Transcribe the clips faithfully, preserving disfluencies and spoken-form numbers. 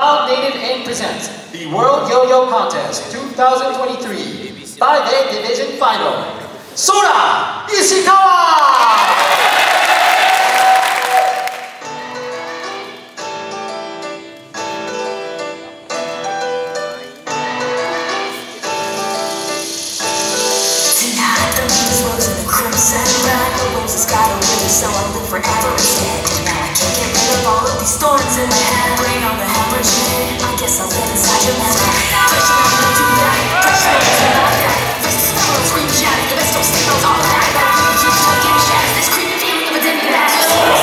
Native Incorporated presents the World Yo-Yo Contest twenty twenty-three five A Division Final. Sora Ishikawa! So I'll live forever instead. Now I can't get rid of all of these thorns in my head. Bring on the hammer shit. I guess I'll live inside your head. Pressure on me tonight. Pressure on me tonight. This is full of scream shouting. The best don't stay those all right. But you keep talking shadows. This creepy feeling of a dim past.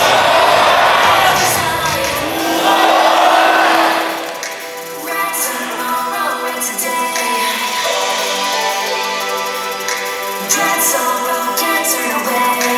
Right tomorrow, right today. Dread sorrow can't turn away.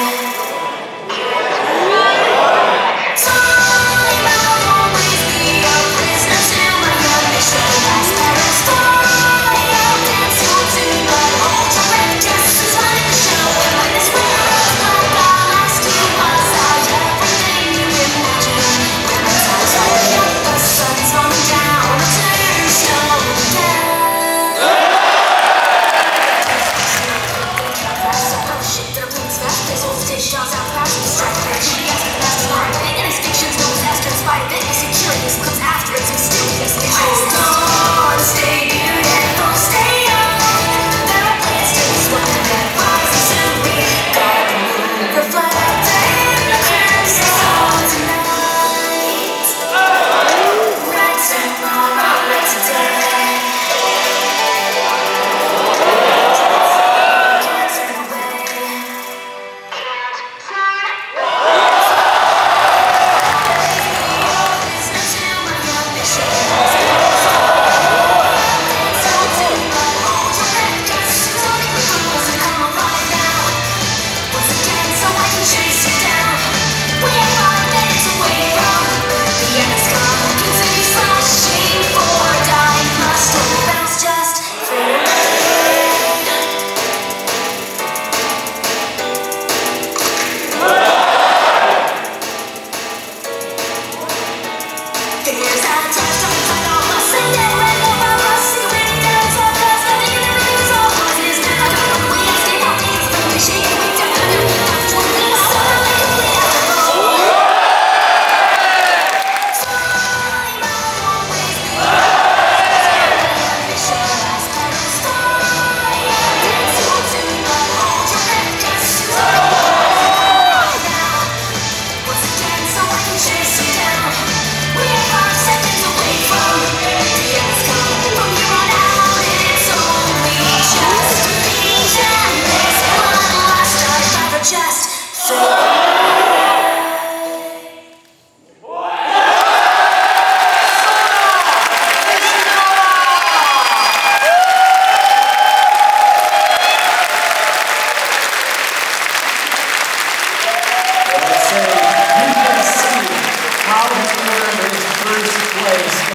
Just